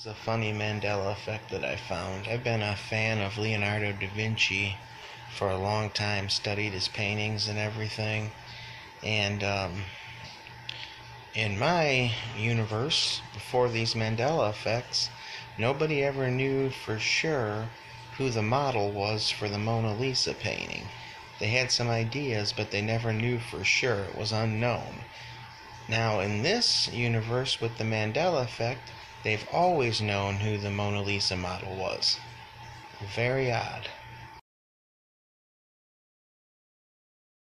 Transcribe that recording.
It's a funny Mandela effect that I found. I've been a fan of Leonardo da Vinci for a long time, studied his paintings and everything. And in my universe, before these Mandela effects, nobody ever knew for sure who the model was for the Mona Lisa painting. They had some ideas, but they never knew for sure. It was unknown. Now, in this universe with the Mandela effect, they've always known who the Mona Lisa model was. Very odd.